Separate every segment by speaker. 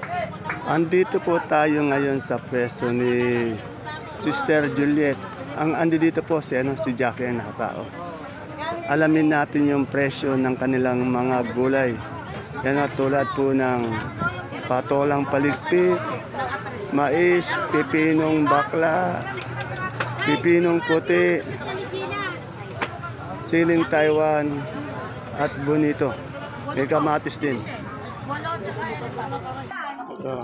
Speaker 1: Andito po tayo ngayon sa pwesto ni Sister Juliet. Ang andi dito po si Jackie ang nakatao. Alamin natin yung presyo ng kanilang mga gulay. Yan at tulad po ng patolang paligpit, mais, pipinong bakla, pipinong puti, siling Taiwan at bonito. May kamatis din. Ito.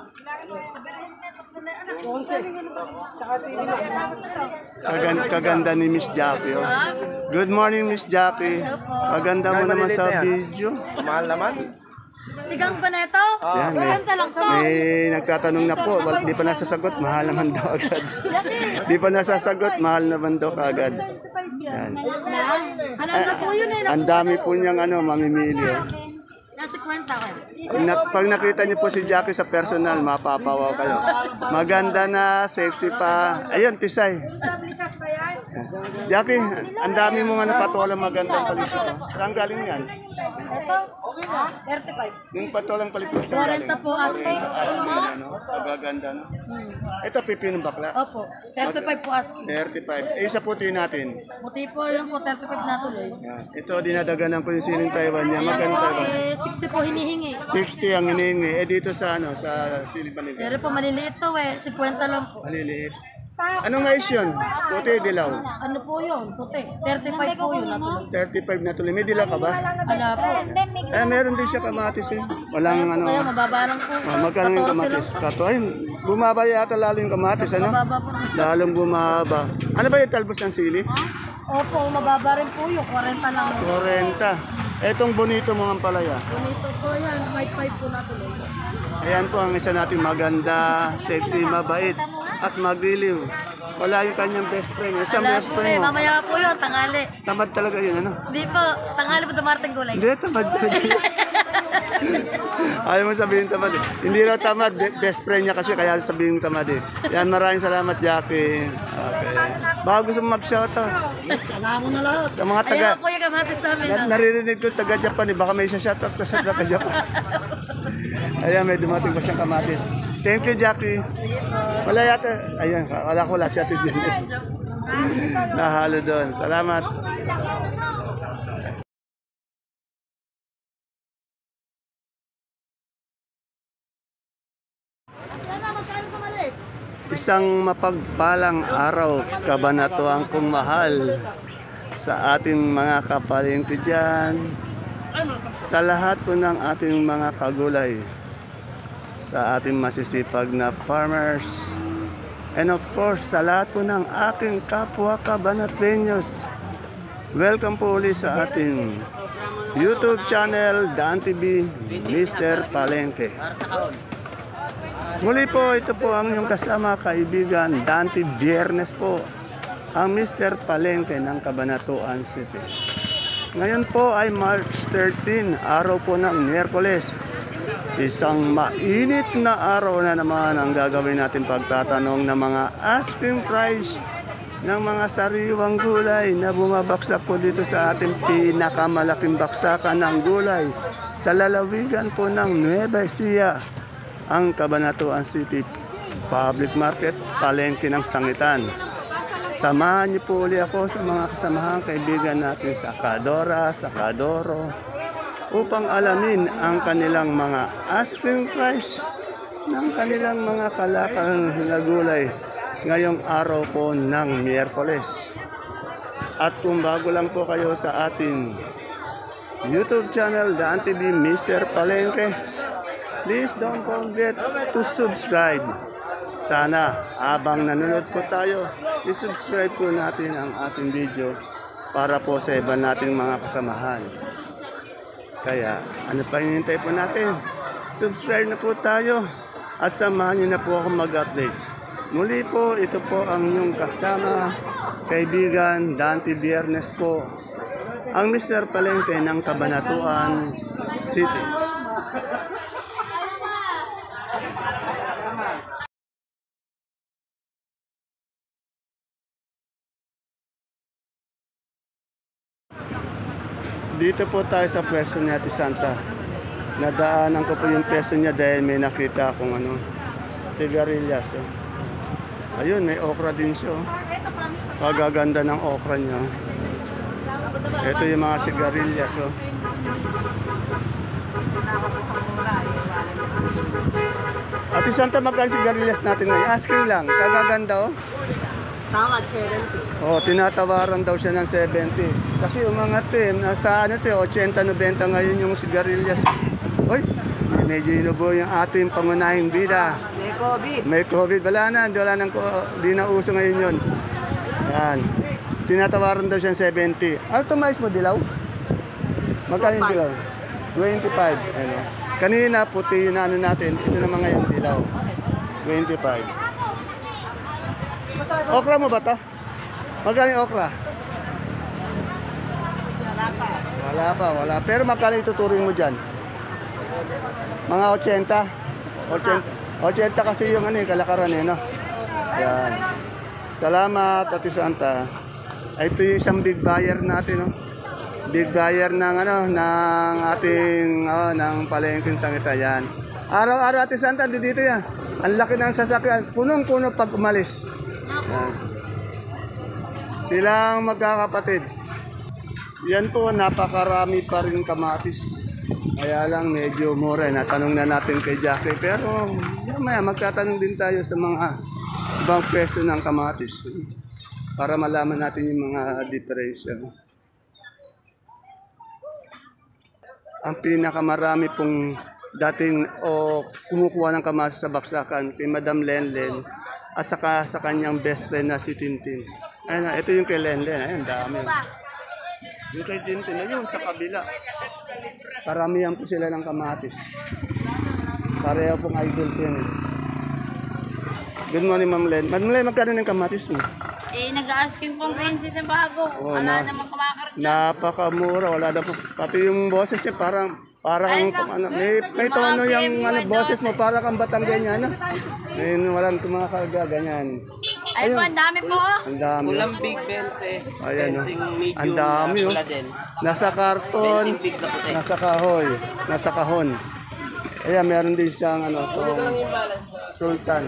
Speaker 1: Kaganda ni Miss Jackie. Oh. Good morning, Miss Jackie. Maganda mo naman sa video.
Speaker 2: Mahal naman.
Speaker 3: Sigang ba na ito?
Speaker 1: Yan, may nagtatanong na po, di pa nasasagot, mahal naman daw agad. Di pa nasasagot, mahal naman daw agad. Yan.
Speaker 3: Alam na po yun eh.
Speaker 1: Ang dami po niyang mamimili. Oh.
Speaker 3: Nasa kwenta ko.
Speaker 1: Pag nakita niyo po si Jackie sa personal, mapapawaw kayo. Maganda na, sexy pa. Ayun, tisay. Jackie, ang dami mo nga napatolang magandang palito. Saan galing yan?
Speaker 3: Ito? 35.
Speaker 1: Yung patolang palito. saan galing?
Speaker 3: 40 po asking.
Speaker 1: Pagaganda, no? Ito, pipinong bakla.
Speaker 3: Opo. 35 po asking.
Speaker 1: 35. Isa puti natin.
Speaker 3: Puti po yung po 35 na tuloy.
Speaker 1: Yan. Ito, dinadaganan ko yung siling Taiwan niya. Maganda Taiwan.
Speaker 3: 60 po hinihingi.
Speaker 1: 60 ang hinihingi. Dito sa siling Panigang.
Speaker 3: Pero po maliliit to 50 lang po.
Speaker 1: Maliliit. Anong mais yun? Puti, dilaw.
Speaker 3: Ano po yun? Puti. 35 po yun na tuloy.
Speaker 1: 35 na tuloy. May dilaw ka ba?
Speaker 3: Ala po.
Speaker 1: Meron din siya kamatis eh. Walang
Speaker 3: Kaya mababa lang po.
Speaker 1: magkano yung
Speaker 3: 14
Speaker 1: kamatis?
Speaker 3: lang.
Speaker 1: Kato, ay, bumaba yata lalo yung kamatis, ano?
Speaker 3: Mababa po.
Speaker 1: Lalong bumaba. Ano ba yung talbos ng sili?
Speaker 3: Opo, mababa rin po yun. 40 lang.
Speaker 1: 40. Etong bonito mo ang palaya.
Speaker 3: Bonito po yan. 5 po na tuloy.
Speaker 1: Ayan po ang isa natin maganda, sexy, mabait, at magriliw. Wala yung kanyang best friend. Isang
Speaker 3: Wala
Speaker 1: best
Speaker 3: po
Speaker 1: friend mo.
Speaker 3: mamaya po yun, tanghali.
Speaker 1: Tamad talaga yun, ano?
Speaker 3: Hindi po, tanghali po dumarating gulay.
Speaker 1: Hindi, tamad talaga. Ayaw mo sabihin tamad eh. Hindi raw tamad, best friend niya kasi kaya sabihin tamad eh. Yan, maraming salamat, Jackie. Okay. Baka gusto mo mag-shoutout.
Speaker 3: Wala mo na lahat.
Speaker 1: Sa mga taga,
Speaker 3: Ayan po yung kamatis namin.
Speaker 1: naririnig ko taga-Japan eh. Baka may shoutout ka sa taga-Japan. Ayan, may dumating pa siyang kamatis. Thank you, Jackie. Wala yata. Ayan, wala si Ate Jen. Nahalo doon. Salamat. Isang mapagpalang araw, kabanatuang kong mahal sa ating mga kapalengke dyan, sa lahat po ng ating mga kagulay, sa ating masisipag na farmers, and of course, sa lahat po ng aking kapwa kabanatuenyos. Welcome po ulit sa ating YouTube channel, Dan TV, Mr. Palengke. Muli po, ito po ang inyong kasama, kaibigan, Dante Biernes po, ang Mr. Palengke ng Cabanatuan City. Ngayon po ay March 13, araw po ng Miyerkules. Isang mainit na araw na naman ang gagawin natin pagtatanong ng mga asking price ng mga sariwang gulay na bumabaksak po dito sa ating pinakamalaking baksakan ng gulay sa lalawigan po ng Nueva Ecija, ang Cabanatuan City Public Market, palengke ng Sangitan. Samahan niyo po ulit ako sa mga kasamahang kaibigan natin sa Kadora, sa Kadoro, upang alamin ang kanilang mga asking price ng kanilang mga kalakang na gulay ngayong araw po ng Miyerkules. At kung bago lang po kayo sa ating YouTube channel, Daan TV Mr. Palengke, please don't forget to subscribe. Sana habang nanonood po tayo, i-subscribe po natin ang ating video para po sa iba nating mga kasamahan. Kaya ano pa hinihintay po natin? Subscribe na po tayo at samahan niyo na po ako mag-update. Muli po, ito po ang inyong kasama, kaibigan, Dante Biernes po, ang Mr. Palengke ng Cabanatuan City. Dito po tayo sa pwesto ni Ate Santa. Nadaanan ko po yung peso niya dahil may nakita akong ano, sigarilyas. Oh. Ayun, may okra din siya. Oh. Pagaganda ng okra niya. Ito yung mga sigarilyas. Oh. Ate Santa, magkano sigarilyas natin ngayon? Asking lang, kagaganda oh.
Speaker 3: Tawad, 70.
Speaker 1: Oh, tinatawaran daw siya ng 70. Kasi umangat eh, nasa ano 80-90 ngayon yung sigarilyas. Oy, medyo inubo yung ating pangunahing bida.
Speaker 3: May COVID.
Speaker 1: May COVID, wala nang di na uso ngayon yun. Yan. Tinatawaran daw siya ng 70. Ano ito mais mo, dilaw? Magkano yung dilaw? 25. Ano? Kanina puti yung ano natin, ito naman ngayon dilaw. 25. Okra mo ba to? Magkano yung okra? Wala. Pero magkano ituturing mo dyan? Mga 80? 80 kasi yung ano, kalakaran eh, no? Yan. Salamat, Ate Santa. Ito yung isang big buyer natin, no? Big buyer ng ano, ng ating ng palengking sangita yan. Araw-araw Ate Santa dito yan. Ang laki ng sasakyan, punong-puno pag umalis. Yan. Silang magkakapatid. Yan po, napakarami pa rin kamatis. Kaya lang medyo mura. Natanong na natin kay Jackie. Pero mamaya magtatanong din tayo sa mga ibang pwesto ng kamatis. Para malaman natin yung mga diferensya. Ang pinakamarami pong dating kumukuha ng kamatis sa baksakan kay Madam Lenlen at saka sa kanyang best friend na si Tintin. Ayun na, ito yung kay Lenlen. Ayun, dami. Yung kay Tintin, ayun, sa kabila. Paramihan po sila ng kamatis. Pareho pong idol ko yun. Good morning, Ma'am Len. Ma'am Len, magkano ng kamatis mo?
Speaker 3: Nag-asking pong 15 sa bago.
Speaker 1: Oh,
Speaker 3: Wala namang kumakarga.
Speaker 1: Napakamura, wala na po. Pati yung boses niya parang ano, may tono yung ano, boses mo para kang Batanggenyan. Walang kumakarga, ganyan.
Speaker 3: Ay po, ang dami po.
Speaker 1: Ang dami.
Speaker 2: Ulang big 20.
Speaker 1: Ayan, no?
Speaker 2: Medium
Speaker 1: Ang dami, oh.
Speaker 2: pula din.
Speaker 1: Nasa karton,
Speaker 2: Big na puti.
Speaker 1: nasa kahoy, nasa kahon. Ayan, meron din siyang ano, tong sultan.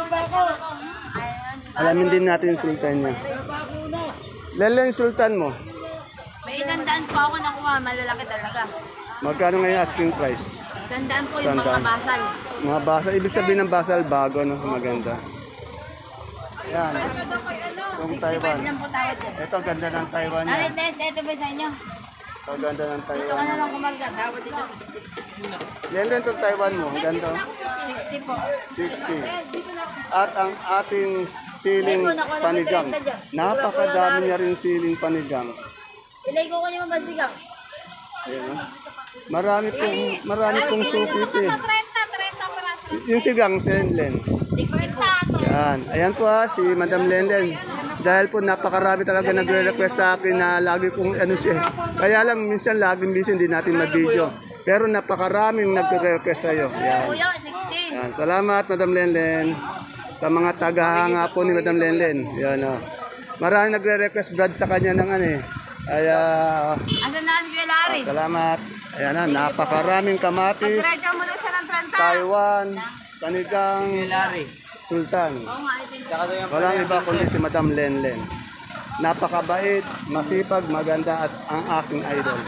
Speaker 1: Alamin din natin yung sultan niya. Lelen sultan mo.
Speaker 3: May 100 po ako nakuha, malalaki talaga.
Speaker 1: Magkano ngayon asking price?
Speaker 3: 100 po yung mga
Speaker 1: 100.
Speaker 3: basal.
Speaker 1: Mga basal, ibig sabihin ng basal, bago, no? Maganda. Yan. Itong
Speaker 3: 65
Speaker 1: Taiwan.
Speaker 3: lang po tawad yan.
Speaker 1: Ito, ang ganda ng Taiwan niya.
Speaker 3: Alit Tess, ito ba sa inyo?
Speaker 1: Ito, ang ganda ng
Speaker 3: Ito
Speaker 1: Taiwan.
Speaker 3: ka na lang kumarga, tawad dito 60.
Speaker 1: Lelen itong Taiwan mo, ang ganda.
Speaker 3: 60 po.
Speaker 1: 60. At ang ating siling
Speaker 3: Ayun po, nakuha na
Speaker 1: panigang.
Speaker 3: may 30 dyan.
Speaker 1: Napakadami niya rin siling panigang.
Speaker 3: Ilay ko kanya mabasigang.
Speaker 1: Ayan, no? Marami pong suki ito eh.
Speaker 3: 30 para
Speaker 1: Yung sigang, si Len.
Speaker 3: 60 po.
Speaker 1: Yan. Ayan po si Madam Lenlen. Dahil po napakarami talaga nagre-request sa akin na lagi kong ano siya. Kaya lang minsan laging busy hindi natin mag-video. Pero napakaraming nagre-request sa'yo. Yan.
Speaker 3: Kuya, 60.
Speaker 1: Yan. Salamat Madam Lenlen. Sa mga tagahanga po ni Madam Lenlen. Yan o. Maraming nagre-request brad sa kanya ng ano eh. Kaya
Speaker 3: Asan na si Kuya Larry?
Speaker 1: salamat. Ayan na, napakaraming kamatis.
Speaker 3: Diretso mo na siya ng 30.
Speaker 1: Taiwan, Panigang,
Speaker 2: Larry.
Speaker 1: Sultan.
Speaker 3: Oo nga, ito
Speaker 2: Tsaka doon yung
Speaker 1: Walang iba kundi si Madam Lenlen. Napakabait, masipag, maganda at ang aking idol.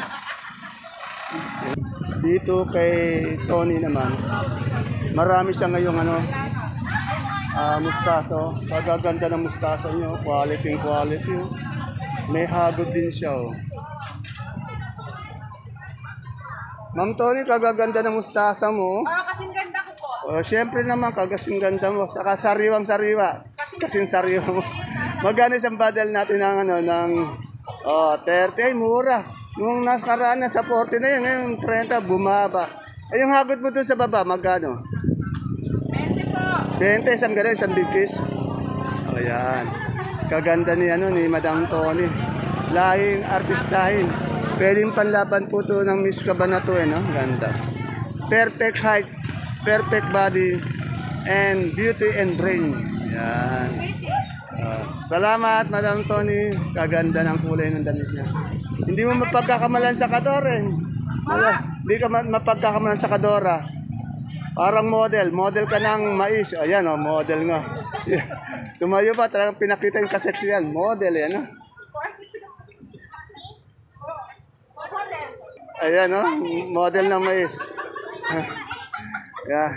Speaker 1: Dito kay Tony naman, marami siya ngayong ano, mustaso. Pagaganda ng mustaso niyo, quality. Oh. May hagod din siya. Oh. Ma'am Tony, kagaganda ng mustasa mo.
Speaker 3: kasing ganda ko po.
Speaker 1: Oh, siyempre naman, kagasing ganda mo. Saka sariwang-sariwa. Kasing sariwa mo. Magkano isang badal natin ng, ano, ng 30, ay mura. Nung nakaraan na sa 40 na yun, ngayon 30, bumaba. Ay, yung hagod mo dun sa baba, magkano? 20 po. 20, isang gano'n, isang big kiss. O, yan. Kaganda ni, ni Madam Tony. Lahing artistahin. Pwedeng panlaban po ito ng Miss Cabanatuan, no? Ganda. Perfect height, perfect body, and beauty and brain. Yan. Salamat, Madam Tony. Kaganda ng kulay ng damit niya. Hindi mo mapagkakamalan sa kador, eh. Di ka mapagkakamalan sa Kadora. Parang model ka ng mais. Ayan model nga. Tumayo pa, talagang pinakita yung kaset yan. Model yan, Ayan, model ng mais. Yeah.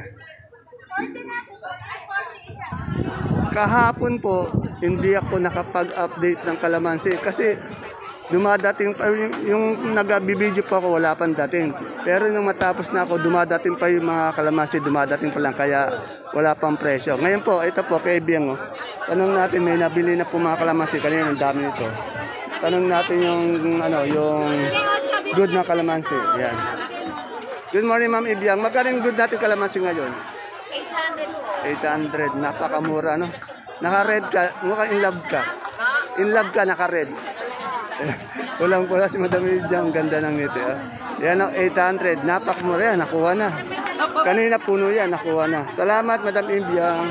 Speaker 1: Kahapon po, hindi ako nakapag-update ng kalamansi kasi dumadating pa yung nag-video pa ako, wala pang dating. Pero nung matapos na ako, dumadating pa yung mga kalamansi, dumadating pa lang kaya wala pang presyo. Ngayon po, ito po kay Biang, tanong natin, may nabili na po mga kalamansi, kanina ang dami nito. Tanong natin yung good na kalamansi. Yan. Good morning, Ma'am Ibiang. Magkano yung good natin kalamansi ngayon? 800. Napakamura, no? Naka-red ka. Mukhang in love ka. In love ka, naka-red. Pulang-pula si Madam Ibiang. Ganda ng ngiti, Yan, 800. Napakamura yan. Nakuha na. Kanina puno yan. Nakuha na. Salamat, Madam Ibiang.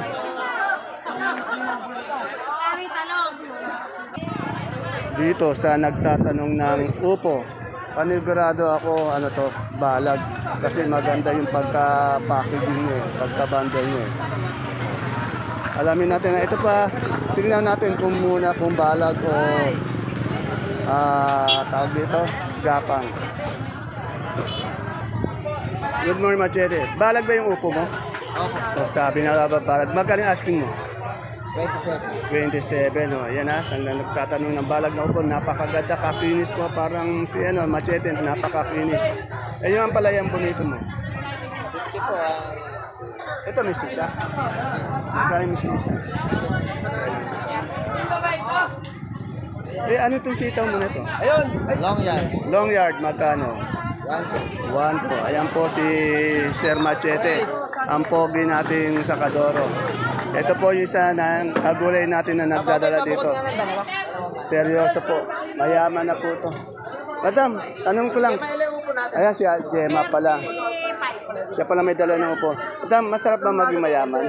Speaker 1: Dito sa nagtatanong ng upo. Panigurado ako, balag. Kasi maganda yung pagka-packaging nyo, pagka-bundle nyo. Alamin natin na ito pa, tingnan natin kung balag o tawag dito, gapang. Good morning, Machete. Balag ba yung upo mo? Opo. Sabi na ba balag? Magkano asking mo? 27, Yan saan nagtatanong ng balag na upo. Napakaganda, kakinis mo. Parang si Machete, napakakinis. Yung ang palayang bonito mo. 50 po. Ito, mister siya. Magkano mister siya? Ano itong sitaw mo na ito?
Speaker 2: Ayun! Long yard.
Speaker 1: Long yard, magkano? 1 po. Ayan po si Sir Machete. Ang pogi natin sa Kadoro. Ito po yung isa ng kagulay natin na nagdadala dito. Seryoso po. Mayaman na po ito. Madam, tanong ko lang. Ayan si Gemma pala. Siya pala may dala ng upo. Madam, masarap ba maging mayaman?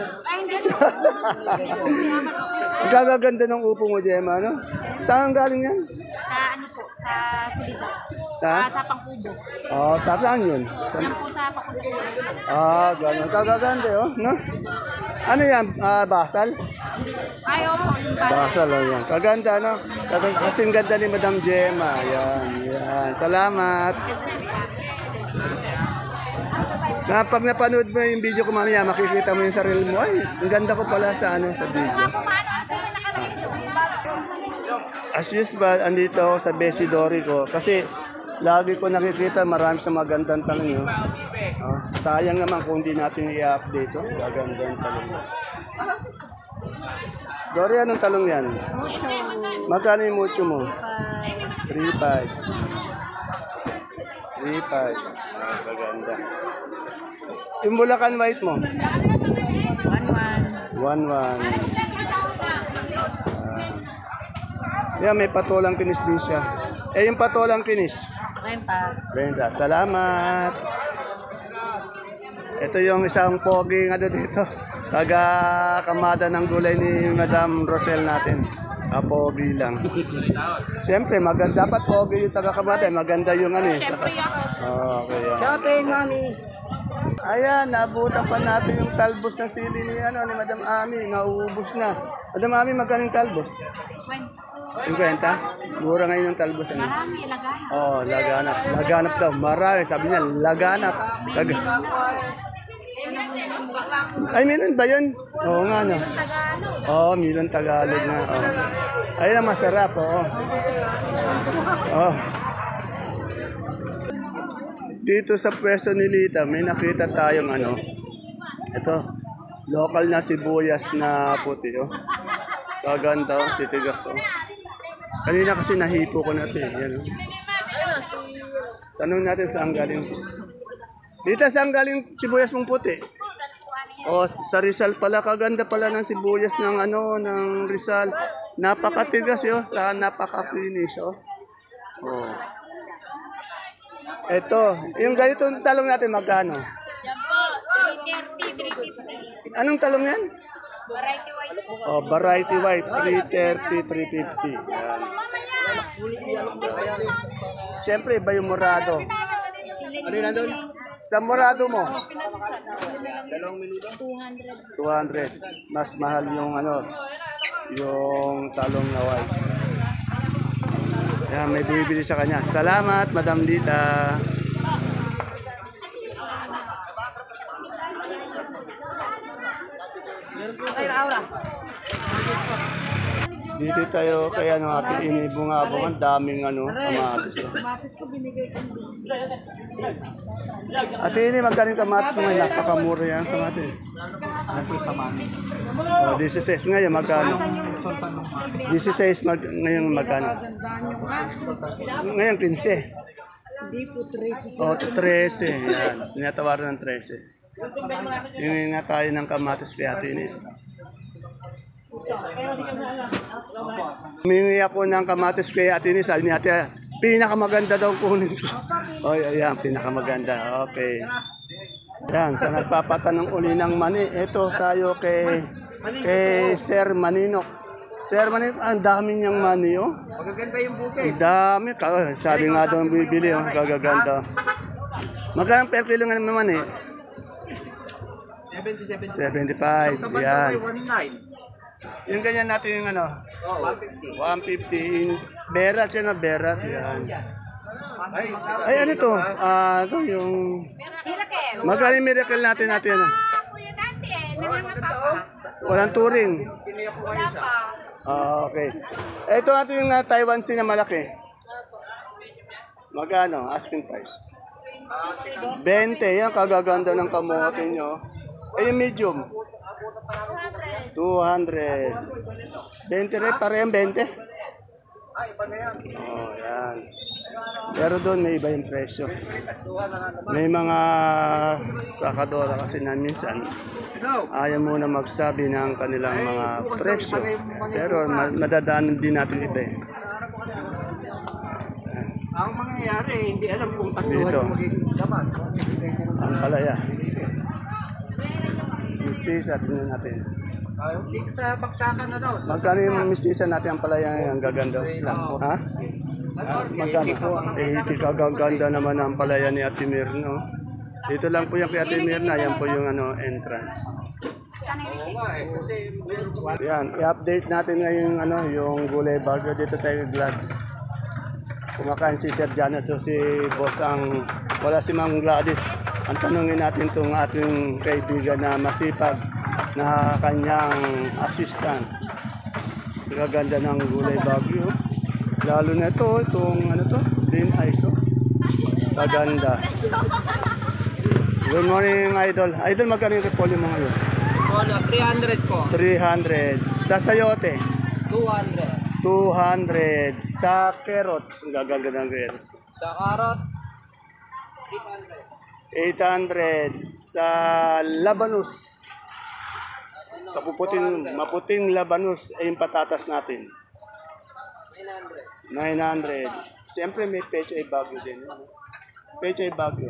Speaker 1: Ang gagaganda ng upo mo, Gemma, no? Saan galing yan?
Speaker 3: Sa Suliba. Sa Pangkubo.
Speaker 1: Saan yun?
Speaker 3: Yan po sa Pangkubo.
Speaker 1: Gano'n. Kagaganda, no? Ano yan? Basal?
Speaker 3: Ay, opo.
Speaker 1: Basal, yan. Kaganda, no? Kasing ganda ni Madam Gemma. Yan. Salamat. Pag napanood mo yung video ko mamaya, makikita mo yung sarili mo. Ay, ang ganda ko pala sa video. As usual, andito ako sa Besidori ko kasi lagi ko nakikita marami sa magandang talong. Sayang naman kung hindi natin i-update. Magandang talong. Dori, anong talong yan? Magkano yung mucho mo? 3.5. 3.5. Maganda. Yung Bulacan White mo?
Speaker 3: 1-1.
Speaker 1: 1.1. Yan, may patolang kinis din siya. Yung patolang kinis? 30. Salamat. Ito yung isang pogi dito. Taga-kamada ng gulay ni Madam Rosel natin. Pogi lang. Siyempre, maganda. Dapat pogi yung taga-kamada. Maganda yung
Speaker 3: Siyempre ako.
Speaker 1: Okay.
Speaker 3: Shopping, mami.
Speaker 1: Ayan, nabutan pa natin yung talbos ng sili ni Madam Ami. Nauubos na. Madam Ami, magkano yung talbos? 50? Mura ngayon yung talbos.
Speaker 3: Marami, laganap.
Speaker 1: Laganap. Laganap daw. Marami. Sabi niya, laganap. Ay, milon ba yun? Oo nga, no? Milon Tagalog na. Ayun, masarap, Dito sa pwesto ni Lita, may nakita tayong ito, local na sibuyas na puti, Kaganda, titigas, Kanina kasi nahipo ko na ito, Yan, Tanong natin saan galing. Dito, saan galing sibuyas mong puti? Sa Rizal pala, kaganda pala ng sibuyas ng ng Rizal. Napakatigas, napaka-finish, Ito, yung ganitong talong natin magkano?
Speaker 3: Yan po, 330, 350.
Speaker 1: Anong talong yan?
Speaker 3: Variety white po.
Speaker 1: Variety white, 330, 350. Yan. Siyempre, iba yung murado.
Speaker 2: Ano yun nandun?
Speaker 1: Sa Morado mo?
Speaker 2: 200.
Speaker 1: 200. Mas mahal yung yung talong na white. Yan, may bibili sa kanya. Salamat, Madam Lita. Dito tayo kaya ate inibungabong ang daming kamatis. Ate ini magkano yung kamatis mo ngayon? Napakamura yan kamatis. Oh, 16 ngayon magkano? 16 ngayon magkano? Ngayon 15.
Speaker 2: Hindi po 13.
Speaker 1: Oh, 13. Yan. Tinatawaran ng 13. Hindi nga tayo ng kamatis kaya ate ini. Humingi ako ng kamatis kay Ate Ini. Sabi ni Ate, pinakamaganda daw kunin ko. O, ayan, pinakamaganda. Okay. Yan, sa nagpapatanong uli ng mani. Ito tayo kay Sir Maninok. Sir Maninok, ang dami niyang mani, oh.
Speaker 2: Magaganda yung buke.
Speaker 1: Ang dami. Sabi nga daw bibili, oh. Gagaganda. Magkano per kilo nga naman, mani?
Speaker 2: 70.
Speaker 1: 75. Yan.
Speaker 2: 19.
Speaker 1: Yung ganyan natin yung
Speaker 2: 150.
Speaker 1: 150. Berat yan na berat. Yan. Ay, ano to? Ito yung... Magkano yung miracle natin ano?
Speaker 3: Kuya dati nangangapa.
Speaker 1: Walang turing.
Speaker 3: Wala pa.
Speaker 1: Okay. Ito natin yung Taiwan Sea na malaki. Magkano? Asking price. 20. Yan, kagaganda ng kamote nyo. Eh, yung medium. 200. 20 rin, parehong 20. Oh, yan. Pero doon may iba yung presyo. May mga sakadora kasi na minsan ayaw muna magsabi ng kanilang mga presyo. Pero madadaanan din natin iba eh.
Speaker 2: Ang mangyayari, hindi alam kung tatluhan
Speaker 1: Dito.
Speaker 2: yung magiging laman.
Speaker 1: Ang palaya. Mistisa, tingnan natin.
Speaker 2: Dito sa baksakan na daw.
Speaker 1: Magkano yung mistisa natin ang palaya ang gaganda? Ha? Magkano? Eh, kagaganda naman ang palaya ni Ate Mirna. Dito lang po yung kay Ate Mirna, yan po yung entrance. Yan, i-update natin ngayon yung gulay bagyo dito tayo Glad. Kumakain si Sir Janet o si Boss ang wala si Ma'am Gladys. Ang tanungin natin itong ating kaibigan na masipag na kanyang assistant. Gaganda ng gulay bagyo. Lalo na itong green ice. Gaganda. Good morning, Idol. Idol, magkano yung repolyo mo ngayon?
Speaker 2: Wala, 300 po.
Speaker 1: 300. Sa sayote?
Speaker 2: 200.
Speaker 1: 200. Sa carrots, ang gaganda ng carrots.
Speaker 2: Sa karot,
Speaker 1: 800. Sa labanus. Maputing labanus ay yung patatas natin. 900. Siyempre may pechay bagyo din. Pechay bagyo.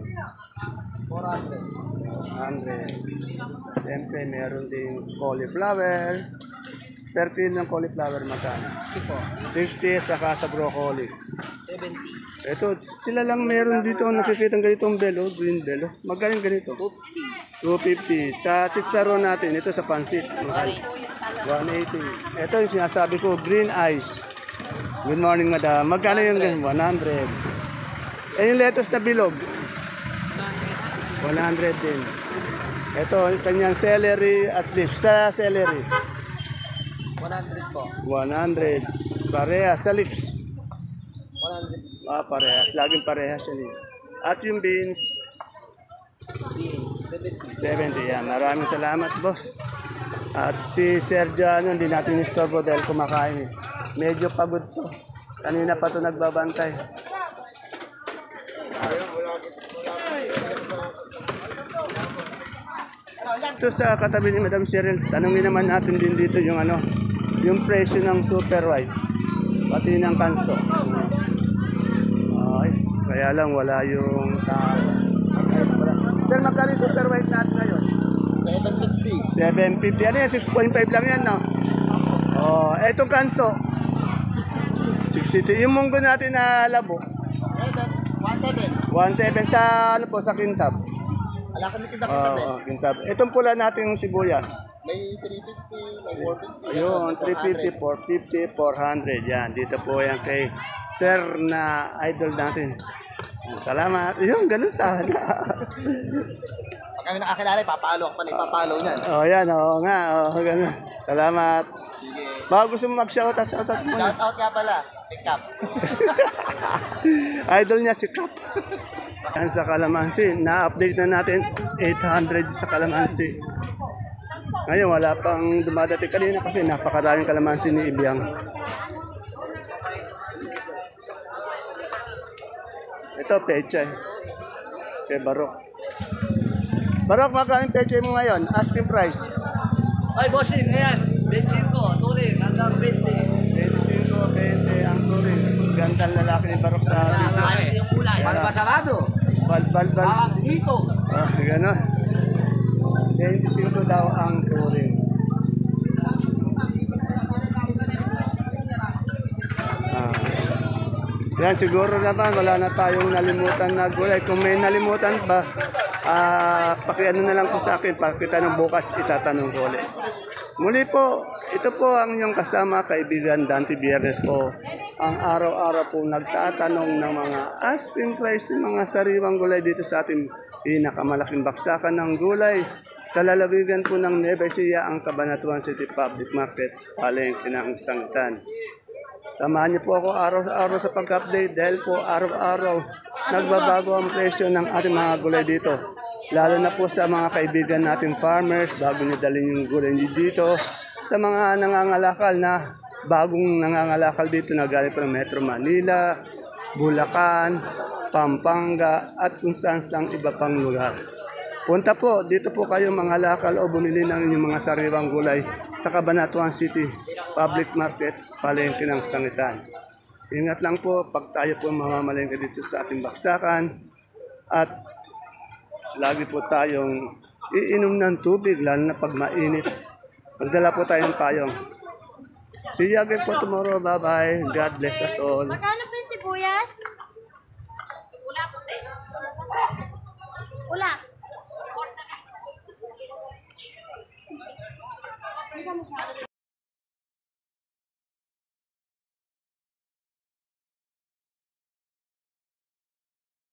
Speaker 1: 100. Siyempre meron din cauliflower. Per kilo ng cauliflower magkano? 60 saka sa broccoli.
Speaker 2: 70.
Speaker 1: Ito, sila lang meron dito nakikita ganitong belo, green belo. Magkano ganito? 250. Sa chicharon natin, ito sa pansit. 180. Ito yung sinasabi ko, green ice. Good morning, madam. Magkano yung ganyan? 100. Eh, yung lettuce na bilog? 100 din. Ito, yung kanyang celery at leaves. Sa celery?
Speaker 2: 100 po.
Speaker 1: 100. Parehas. Sa lips?
Speaker 2: 100.
Speaker 1: Parehas. Laging parehas yan. At yung beans?
Speaker 2: 70.
Speaker 1: 70. Yan. Maraming salamat, boss. At si Sergio, hindi natin istorbo dahil kumakain. Medyo pagod to. Kanina pa to nagbabantay. Ito sa katabi ni Madam Cheryl, tanungin naman natin din dito yung yung presyo ng super white. Pati ng kanso. Ay, kaya lang wala yung tao. Sir, magkano yung super white natin ngayon? 750. 750. Ano yan? 6.5 lang yan, no? Oh, etong kanso. 660. Yung munggo natin na labo.
Speaker 2: 17.
Speaker 1: 1.7 sa ano po, sa kintab.
Speaker 4: Wala kami kita
Speaker 1: Oo, kintab. Itong pula nating sibuyas.
Speaker 4: May 350, may 450.
Speaker 1: Ayun, 350, 450, 400. Yan, dito po yan kay Sir na idol natin. Salamat. Yun, ganun sana.
Speaker 4: Pag kami nakakilala, ipapalo ako pa na ipapalo niyan.
Speaker 1: Yan, oo nga. Oo, ganun. Salamat.
Speaker 4: Sige.
Speaker 1: Baka gusto mo mag-shoutout, shoutout mo.
Speaker 4: Shout out nga pala. Pick up.
Speaker 1: Idol niya si Kap. Yan sa Kalamansi. Na-update na natin 800 sa Kalamansi. Ngayon, wala pang dumadating kanina kasi napakaraming Kalamansi ni Ibiang. Ito, pechay. Kay Barok. Barok, magkano pechay mo ngayon? Asking price.
Speaker 2: Ay, bossing, ayan. Benching ko, tuloy, hanggang 20.
Speaker 1: 25, 20 ang turing. Gandang lalaki ni Barok sa video.
Speaker 2: Yung kulay. Malpasarado.
Speaker 1: Bal.
Speaker 2: Dito.
Speaker 1: Gano'n. 25 daw ang turing. Yan, siguro naman, wala na tayong nalimutan na gulay. Kung may nalimutan pa, pakiano na lang po sa akin, pakitanong bukas, itatanong ko ulit. Muli po, ito po ang inyong kasama, kaibigan Dante Biernes po. Ang araw-araw po nagtatanong ng mga asking price ng mga sariwang gulay dito sa ating pinakamalaking baksakan ng gulay. Sa lalawigan po ng Nueva Ecija, ang Cabanatuan City Public Market, palengke ng Sangitan. Samahan niyo po ako araw-araw sa pag-update dahil po araw-araw nagbabago ang presyo ng ating mga gulay dito. Lalo na po sa mga kaibigan nating farmers, bago niyo dalhin yung gulay niyo dito. Sa mga nangangalakal na bagong nangangalakal dito na galing from Metro Manila, Bulacan, Pampanga at kung saan iba pang lugar. Punta po, dito po kayo mga lakal o bumili ng inyong mga sariwang gulay sa Cabanatuan City Public Market, palengke ng Sangitan. Ingat lang po pag tayo po mamamalengke dito sa ating baksakan at lagi po tayong iinom ng tubig, lalo na pag mainit. Magdala po tayong payong. See you again po tomorrow. Bye-bye. God bless us all.
Speaker 3: Magkano po yung sibuyas? Ula puti. Ula. 470.